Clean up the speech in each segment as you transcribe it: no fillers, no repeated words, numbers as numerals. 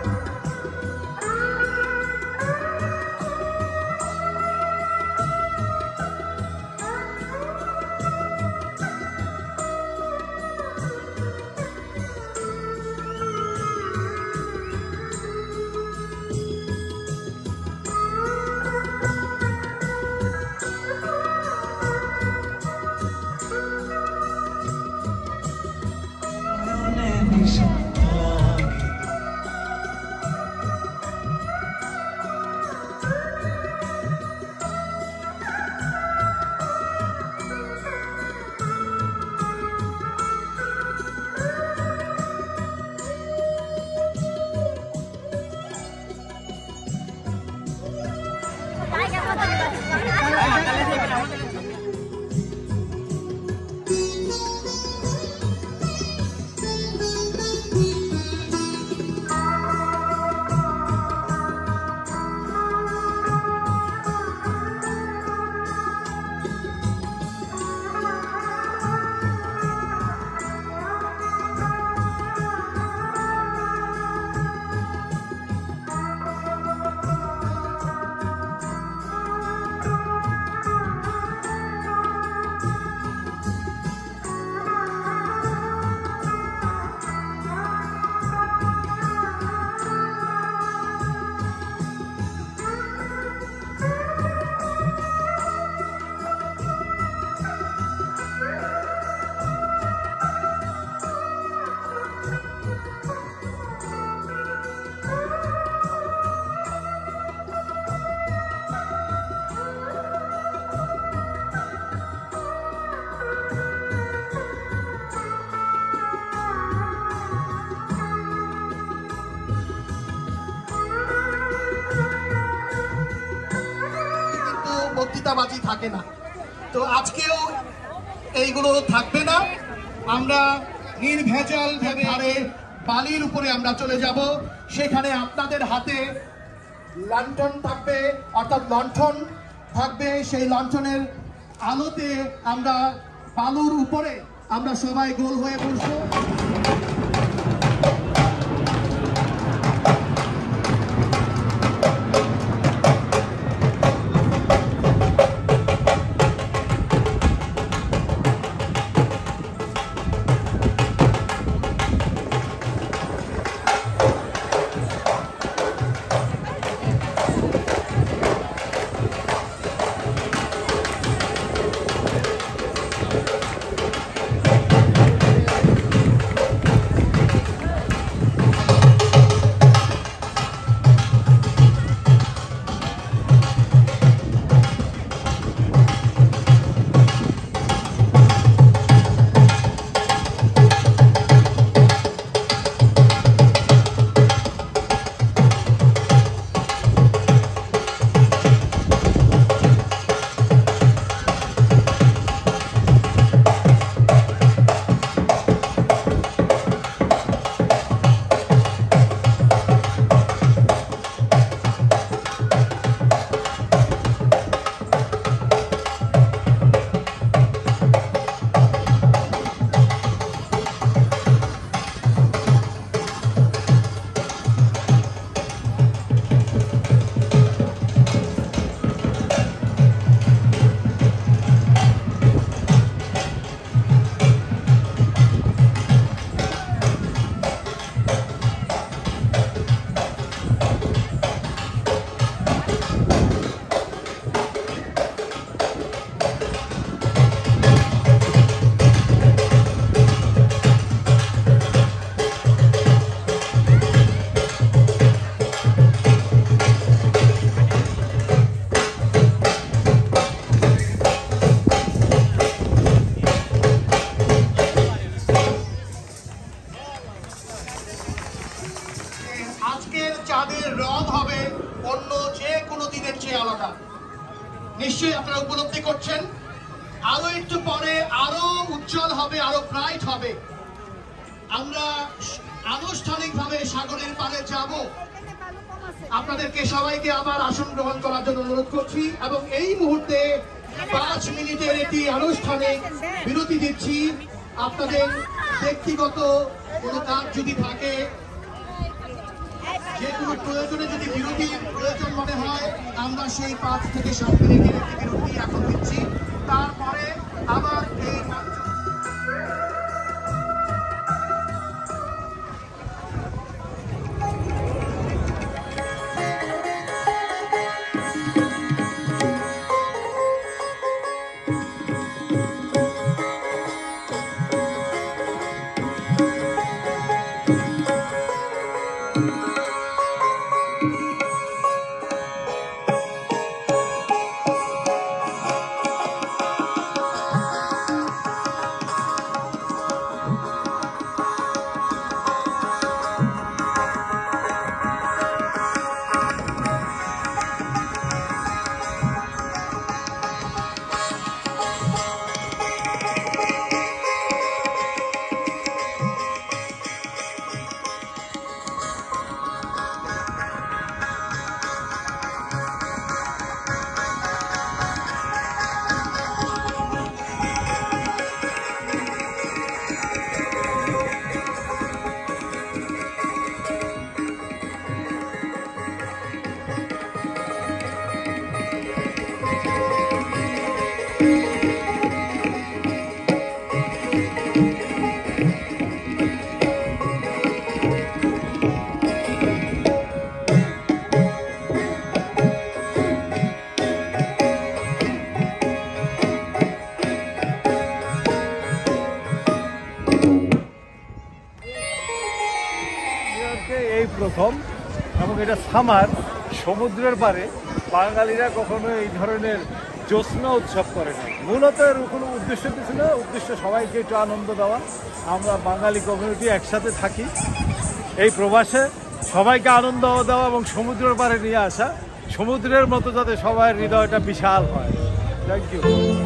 বক্তৃতাবাজি থাকে না, তো আজকেও এইগুলো থাকবে না। আমরা নির্ভেজাল ধারে বালির উপরে আমরা চলে যাব, সেখানে আপনাদের হাতে লণ্ঠন থাকবে, অর্থাৎ লণ্ঠন থাকবে। সেই লণ্ঠনের আলোতে আমরা বালুর উপরে আমরা সবাই গোল হয়ে বসবো। নিশ্চয়ই আপনারা উপলব্ধি করছেন, আরো একটু পরে আরো উজ্জ্বল হবে, আরো ব্রাইট হবে। আমরা আনুষ্ঠানিকভাবে সাগরের পাড়ে যাব। আপনাদেরকে সবাইকে আবার আসন গ্রহণ করার জন্য অনুরোধ করছি এবং এই মুহূর্তে 5 মিনিটের একটি আনুষ্ঠানিক বিরতি দিচ্ছি। আপনাদের ব্যক্তিগত কোনো কাজ যদি থাকে যে কোনো প্রয়োজনে যদি বিরতি প্রয়োজন মনে হয় আমরা সেই 5 থেকে 7 মিনিটের একটি বিরতি এখন দিচ্ছি, তারপরে আবার এই মঞ্চ প্রথম এবং এটা সামার সমুদ্রের পারে বাঙালিরা কখনো এই ধরনের জ্যোৎস্না উৎসব করে না। মূলত এর কোনো উদ্দেশ্য কিছু না, উদ্দেশ্য সবাইকে একটু আনন্দ দেওয়া। আমরা বাঙালি কমিউনিটি একসাথে থাকি, এই প্রবাসে সবাইকে আনন্দ দেওয়া এবং সমুদ্রের পারে নিয়ে আসা, সমুদ্রের মতো যাতে সবার হৃদয়টা বিশাল হয়। Thank you.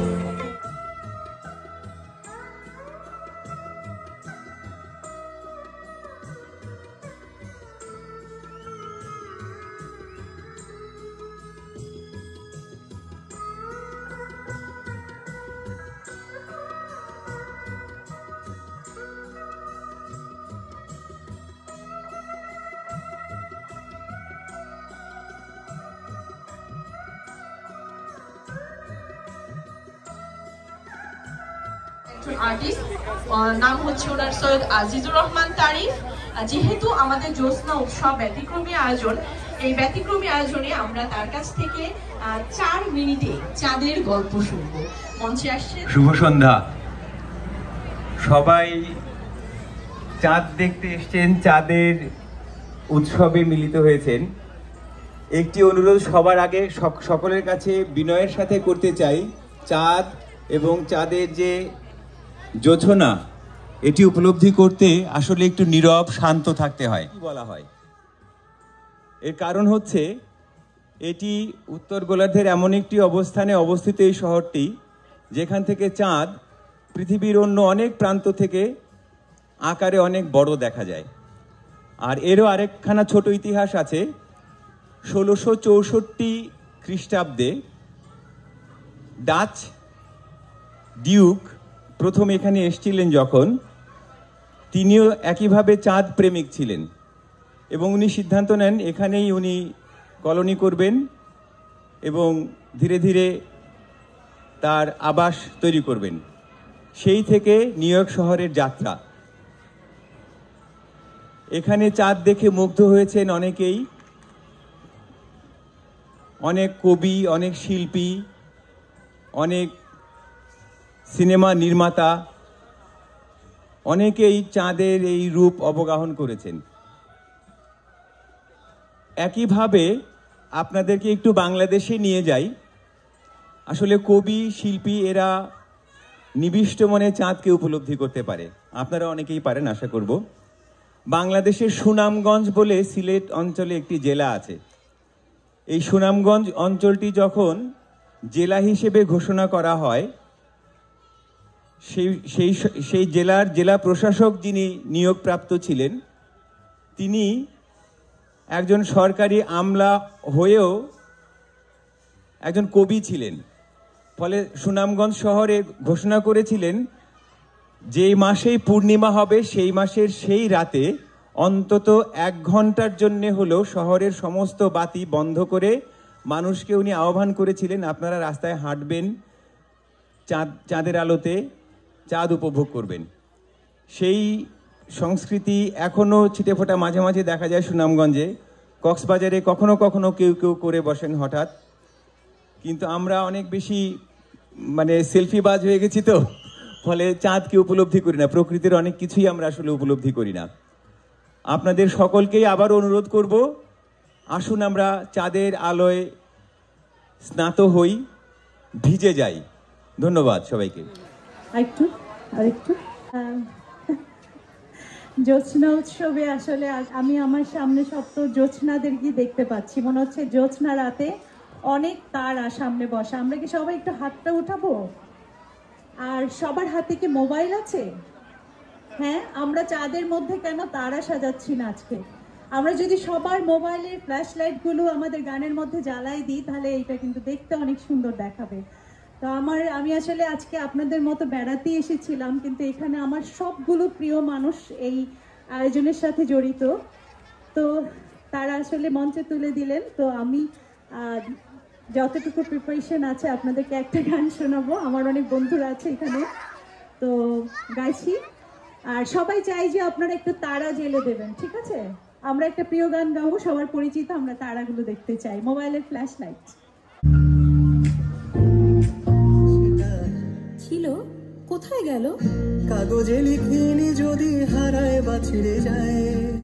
আর্টিস্ট নাম হচ্ছে ওনার সৈয়দ আজিজুর রহমান তারিফ। যেহেতু আমাদের জ্যোৎস্না উৎসব ব্যতিক্রমী আয়োজন, এই ব্যতিক্রমী আয়োজনে আমরা তার কাছ থেকে 4 মিনিটে চাঁদের গল্প শুনব। মঞ্চে আসছে। শুভ সন্ধ্যা। সবাই চাঁদ দেখতে এসেছেন, চাঁদের উৎসবে মিলিত হয়েছেন। একটি অনুরোধ সবার আগে সকলের কাছে বিনয়ের সাথে করতে চাই, চাঁদ এবং চাঁদের যে জোছনা এটি উপলব্ধি করতে আসলে একটু নীরব শান্ত থাকতে হয় বলা হয়। এর কারণ হচ্ছে এটি উত্তর গোলার্ধের এমন একটি অবস্থানে অবস্থিত এই শহরটি, যেখান থেকে চাঁদ পৃথিবীর অন্য অনেক প্রান্ত থেকে আকারে অনেক বড় দেখা যায়। আর এরও আরেকখানা ছোট ইতিহাস আছে। 1664 খ্রিস্টাব্দে ডাচ ডিউক প্রথম এখানে এসেছিলেন যখন, তিনিও একইভাবে চাঁদ প্রেমিক ছিলেন এবং উনি সিদ্ধান্ত নেন এখানেই উনি কলোনি করবেন এবং ধীরে ধীরে তার আবাস তৈরি করবেন। সেই থেকে নিউ ইয়র্ক শহরের যাত্রা। এখানে চাঁদ দেখে মুগ্ধ হয়েছেন অনেকেই, অনেক কবি, অনেক শিল্পী, অনেক সিনেমা নির্মাতা, অনেকেই চাঁদের এই রূপ অবগাহন করেছেন। একইভাবে আপনাদেরকে একটু বাংলাদেশে নিয়ে যাই। আসলে কবি, শিল্পী এরা নিবিষ্ট মনে চাঁদকে উপলব্ধি করতে পারে, আপনারা অনেকেই পারেন আশা করব। বাংলাদেশের সুনামগঞ্জ বলে সিলেট অঞ্চলে একটি জেলা আছে। এই সুনামগঞ্জ অঞ্চলটি যখন জেলা হিসেবে ঘোষণা করা হয়, সেই জেলার জেলা প্রশাসক যিনি নিয়োগপ্রাপ্ত ছিলেন, তিনি একজন সরকারি আমলা হয়েও একজন কবি ছিলেন। ফলে সুনামগঞ্জ শহরে ঘোষণা করেছিলেন যেই মাসেই পূর্ণিমা হবে সেই মাসের সেই রাতে অন্তত 1 ঘন্টার জন্য হলেও শহরের সমস্ত বাতি বন্ধ করে মানুষকে উনি আহ্বান করেছিলেন, আপনারা রাস্তায় হাঁটবেন, চাঁদের আলোতে চাঁদ উপভোগ করবেন। সেই সংস্কৃতি এখনো ছিটেফোঁটা মাঝে মাঝে দেখা যায় সুনামগঞ্জে, কক্সবাজারে কখনো কখনো কেউ কেউ করে বসেন হঠাৎ। কিন্তু আমরা অনেক বেশি সেলফিবাজ হয়ে গেছি, তো ফলে চাঁদকে উপলব্ধি করি না, প্রকৃতির অনেক কিছুই আমরা আসলে উপলব্ধি করি না। আপনাদের সকলকেই আবার অনুরোধ করব, আসুন আমরা চাঁদের আলোয় স্নাত হই, ভিজে যাই। ধন্যবাদ সবাইকে। আরেকটু জ্যোৎস্না উৎসবে আসলে আমি আমার সামনে সব তো জ্যোৎস্নাদেরকে দেখতে পাচ্ছি, মনে হচ্ছে জ্যোৎস্না রাতে অনেক তারা সামনে বসা। আমরা কি সবাই একটু হাতটা উঠাবো? আর সবার হাতে কি মোবাইল আছে? হ্যাঁ, আমরা চাঁদের মধ্যে কেন তারা সাজাচ্ছি না আজকে? আমরা যদি সবার মোবাইলের ফ্ল্যাশ লাইটগুলো আমাদের গানের মধ্যে জ্বালাই দিই, তাহলে এটা কিন্তু দেখতে অনেক সুন্দর দেখাবে। তো আমি আসলে আজকে আপনাদের মতো বেড়াতে এসেছিলাম, কিন্তু এখানে আমার সবগুলো প্রিয় মানুষ এই আয়োজনের সাথে জড়িত, তো তারা আসলে মঞ্চে তুলে দিলেন। তো আমি যতটুকু প্রিপারেশন আছে আপনাদেরকে একটা গান শোনাবো, আমার অনেক বন্ধুরা আছে এখানে, তো গাইছি। আর সবাই চাই যে আপনারা একটু তারা জেলে দেবেন, ঠিক আছে? আমরা একটা প্রিয় গান গাবো, সবার পরিচিত, আমরা তারাগুলো দেখতে চাই, মোবাইলের ফ্ল্যাশ লাইট। ছিল কোথায় গেল? কাগজে লিখিনি যদি হারায় বা ছিঁড়ে যায়।